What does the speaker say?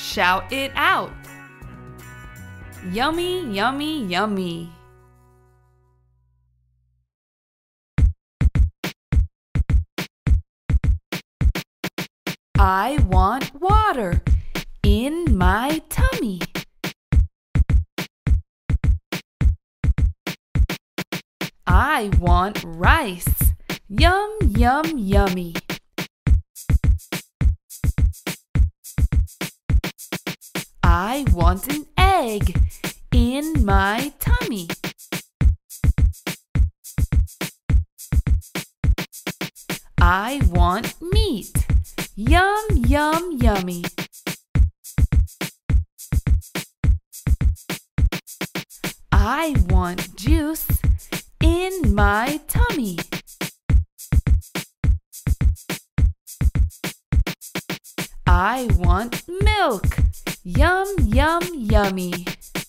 Shout it out. Yummy, yummy, yummy. I want water in my tummy. I want rice. Yum, yum, yummy. I want an egg in my tummy. I want meat. Yum, yum, yummy. I want juice in my tummy. I want milk. Yum, yum, yummy.